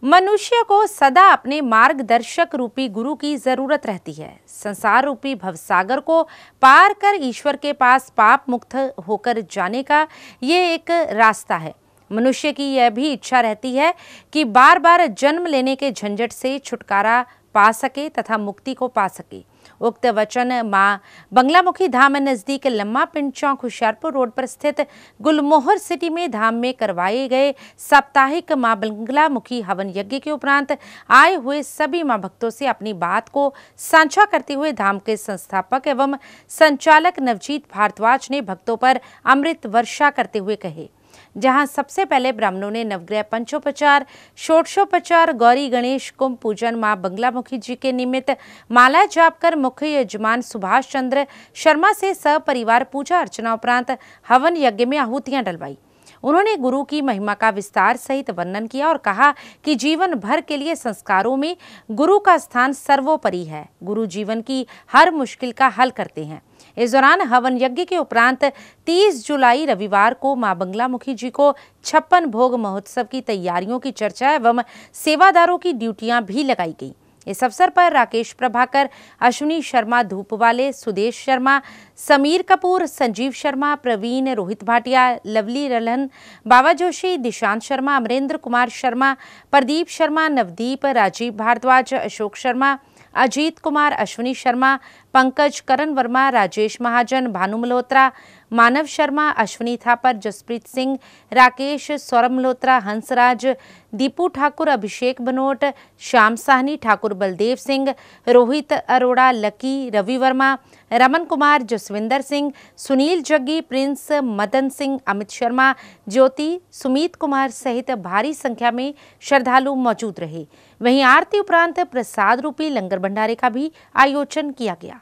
मनुष्य को सदा अपने मार्गदर्शक रूपी गुरु की जरूरत रहती है। संसार रूपी भवसागर को पार कर ईश्वर के पास पाप मुक्त होकर जाने का ये एक रास्ता है। मनुष्य की यह भी इच्छा रहती है कि बार बार जन्म लेने के झंझट से छुटकारा पा सके तथा मुक्ति को पा सके। उक्त वचन मां बंगलामुखी धाम नजदीक लम्मा पिंड चौक होशियारपुर रोड पर स्थित गुलमोहर सिटी में धाम में करवाए गए साप्ताहिक मां बंगलामुखी हवन यज्ञ के उपरांत आए हुए सभी मां भक्तों से अपनी बात को साझा करते हुए धाम के संस्थापक एवं संचालक नवजीत भारद्वाज ने भक्तों पर अमृत वर्षा करते हुए कहे। जहां सबसे पहले ब्राह्मणों ने नवग्रह पंचोपचार, षोडशोपचार, गौरी गणेश कुंभ पूजन, मां बंगलामुखी जी के निमित्त माला जाप कर मुख्य यजमान सुभाष चंद्र शर्मा से सपरिवार पूजा अर्चना उपरांत हवन यज्ञ में आहुतियां डलवाई। उन्होंने गुरु की महिमा का विस्तार सहित वर्णन किया और कहा कि जीवन भर के लिए संस्कारों में गुरु का स्थान सर्वोपरि है। गुरु जीवन की हर मुश्किल का हल करते हैं। इस दौरान हवन यज्ञ के उपरांत 30 जुलाई रविवार को मां बंगलामुखी जी को 56 भोग महोत्सव की तैयारियों की चर्चा एवं सेवादारों की ड्यूटियां भी लगाई गई। इस अवसर पर राकेश प्रभाकर, अश्विनी शर्मा धूपवाले, सुदेश शर्मा, समीर कपूर, संजीव शर्मा, प्रवीण, रोहित भाटिया, लवली रलन, बाबा जोशी, दिशांत शर्मा, अमरेंद्र कुमार शर्मा, प्रदीप शर्मा, नवदीप, राजीव भारद्वाज, अशोक शर्मा, अजीत कुमार, अश्विनी शर्मा, पंकज, करण वर्मा, राजेश महाजन, भानु मल्होत्रा, मानव शर्मा, अश्विनी थापर, जसप्रीत सिंह, राकेश, सौरभ मल्होत्रा, हंसराज, दीपू ठाकुर, अभिषेक बनोट, श्याम साहनी, ठाकुर बलदेव सिंह, रोहित अरोड़ा, लकी, रवि वर्मा, रमन कुमार, जसविंदर सिंह, सुनील जग्गी, प्रिंस, मदन सिंह, अमित शर्मा, ज्योति, सुमीत कुमार सहित भारी संख्या में श्रद्धालु मौजूद रहे। वहीं आरती उपरांत प्रसाद रूपी लंगर भंडारे का भी आयोजन किया गया।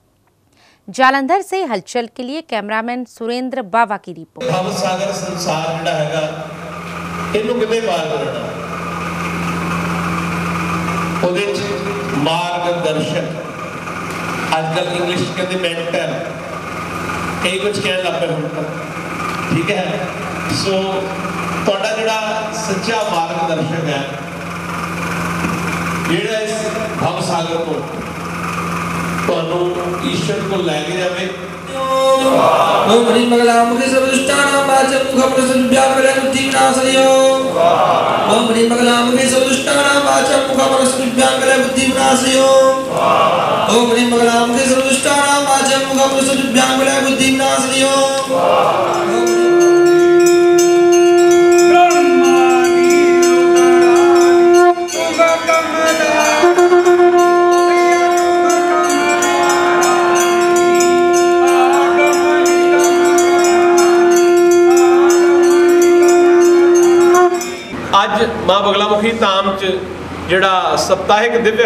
जालंधर से हलचल के लिए कैमरामैन सुरेंद्र बावा की रिपोर्ट। भवसागर संसार जिहड़ा हैगा इहनूं किवें पार करना, उहदे च मार्गदर्शक आजकल इंग्लिश कहते मेंटर कई कुछ कहण लग पे हुण, ठीक है। सो तुहाडा जिहड़ा सच्चा मार्गदर्शक है जिहड़ा इस भवसागर को ईश्वर को लेके जावे। ओम ह्रीं बंगलामुखी सर्वदुष्टानां वाचं मुखपरशुभ्यां बुद्धिविनाशयो। ओम ह्रीं बंगलामुखी सर्वदुष्टानां वाचं मुखपरशुभ्यां बुद्धिविनाशयो। ओम ह्रीं बंगलामुखी सर्वदुष्टानां वाचं मुखपरशुभ्यां बुद्धिविनाशयो। अज मां बंगलामुखी धाम च जिहड़ा सप्ताहिक दिव्य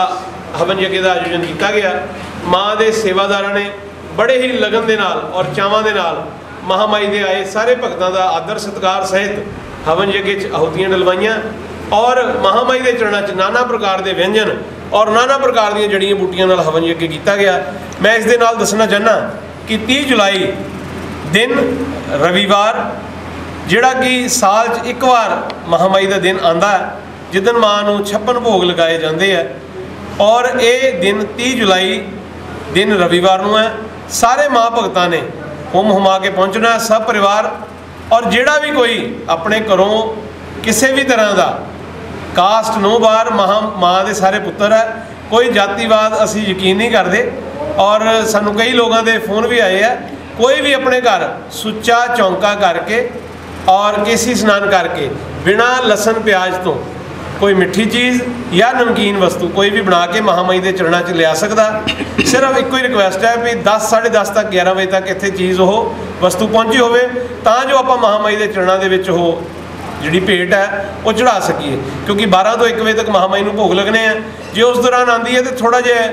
हवन यज्ञ का आयोजन किया गया। मां के सेवादारां ने बड़े ही लगन के नाल और चावां दे नाल महामाई दे आए सारे भगतां का आदर सत्कार सहित हवन यज्ञ च आहुतियां डलवाइयां और महामाई के चरणों च नाना प्रकार के व्यंजन और नाना प्रकार दी जड़ियां बूटियां नाल हवन यज्ञ किया गया। मैं इस दे नाल दसना चाहना कि 30 जुलाई दिन रविवार जिहड़ा कि साल च एक बार महामाई का दिन आंदा है, जिदन मां नूं 56 भोग लगाए जाते हैं और ये दिन 30 जुलाई दिन रविवार नूं है। सारे मां भगतां ने हुम हुमा के पहुँचना है सब परिवार, और जिहड़ा भी कोई अपने घरों किसी भी तरह का कास्ट नो बार मां के सारे पुत्र है, कोई जातिवाद असी यकीन नहीं करते। और सानू कई लोगों के फोन भी आए हैं, कोई भी अपने घर सुच्चा चौंका करके और केसी स्नान करके बिना लसन प्याज तो कोई मिठी चीज़ या नमकीन वस्तु कोई भी बना के महामाई के चरणों च लिया सकता। सिर्फ एक ही रिक्वेस्ट है भी 10 साढ़े 10 तक 11 बजे तक इत्थे चीज़ वो वस्तु पहुँची हो तां जो आप महामाई के चरणों के विच हो जिहड़ी भेंट है वो चढ़ा सकीए, क्योंकि 12 तो 1 बजे तक महामाई नूं भोग लगने हैं। जो उस दौरान आती है तो थोड़ा जिहा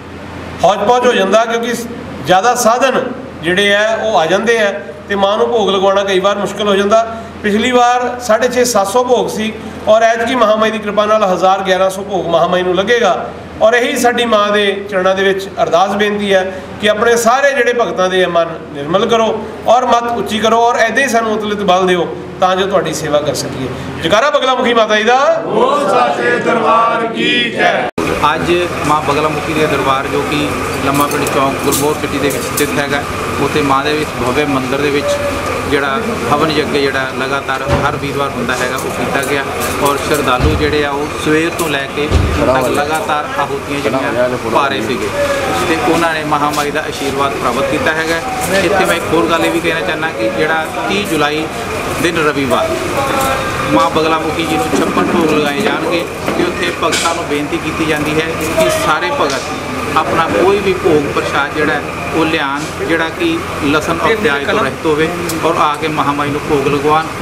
हौज पौज हो जाता, क्योंकि ज़्यादा साधन जिहड़े है वो आ जाते हैं तो मां नूं भोग लगवाना कई बार मुश्किल हो जाता। पिछली बार 650-700 भोग सी और ऐतकी महामाई की कृपा नाल 1000-1100 भोग महामाई नूं लगेगा। और यही साडी मां के चरणों के अरदास बेनती है कि अपने सारे जिहड़े भगतां दे मन निर्मल करो और मत उच्ची करो और ऐसे ही सानूं उतलित बल दिओ ਤਾਂ ਜੋ ਤੁਹਾਡੀ ਸੇਵਾ ਕਰ ਸਕੀਏ। ਜਕਾਰਾ ਬਗਲਾ ਮੁਖੀ ਮਾਤਾ ਜੀ ਦਾ ਬੋਲ ਸਾਚੇ ਦਰਬਾਰ ਕੀ ਜੈ। ਅੱਜ ਮਾਂ ਬਗਲਾ ਮੁਖੀ ਦੇ ਦਰਬਾਰ ਜੋ ਕਿ ਲੰਮਾ ਪਿੰਡ ਚੌਂਕ ਗੁਰਮੋਹਰ ਸਿਟੀ ਦੇ ਵਿੱਚ ਸਥਿਤ ਹੈਗਾ, ਉੱਥੇ ਮਾਂ ਦੇ ਵਿੱਚ ਭव्य ਮੰਦਿਰ ਦੇ ਵਿੱਚ ਜਿਹੜਾ ਹਵਨ ਯੱਗ ਜਿਹੜਾ ਲਗਾਤਾਰ ਹਰ ਵੀਰਵਾਰ ਹੁੰਦਾ ਹੈਗਾ ਉਹ ਕੀਤਾ ਗਿਆ। ਔਰ ਸ਼ਰਧਾਲੂ ਜਿਹੜੇ ਆ ਉਹ ਸਵੇਰ ਤੋਂ ਲੈ ਕੇ ਹੁਣ ਤੱਕ ਲਗਾਤਾਰ ਆਹੂਤੀਆਂ ਜਿਹੜੀਆਂ ਪਾ ਰਹੇ ਸੀਗੇ ਅਤੇ ਉਹਨਾਂ ਨੇ ਮਹਾਮਾਈ ਦਾ ਆਸ਼ੀਰਵਾਦ ਪ੍ਰਾਪਤ ਕੀਤਾ ਹੈਗਾ। ਇੱਥੇ ਮੈਂ ਇੱਕ ਹੋਰ ਗੱਲ ਇਹ ਵੀ ਕਹਿਣਾ ਚਾਹੁੰਦਾ ਕਿ ਜਿਹੜਾ 30 ਜੁਲਾਈ ਦਿਨ ਰਵੀਵਾਰ ਮਾਂ ਬਗਲਾ ਮੁਖੀ ਜੀ ਨੂੰ 56 ਭੋਗ ਲਗਾਏ ਜਾਣਗੇ ਅਤੇ ਉੱਥੇ ਭਗਤਾਂ ਨੂੰ ਬੇਨਤੀ ਕੀਤੀ ਜਾਂਦੀ ਹੈ ਕਿ ਸਾਰੇ ਭਗਤ ਆਪਣਾ ਕੋਈ ਵੀ ਭੋਗ ਪ੍ਰਸ਼ਾਦ ਜਿਹੜਾ ਉਹ ਲਿਆਉਣ ਜਿਹੜਾ ਕਿ ਲਸਣ ਔਰ ਪਿਆਜ਼ ਤੋਂ ਰਹਿਤ ਹੋਵੇ ਔਰ ਆ ਕੇ ਮਹਾਮਾਈ ਨੂੰ ਭੋਗ ਲਗਵਾਉਣ।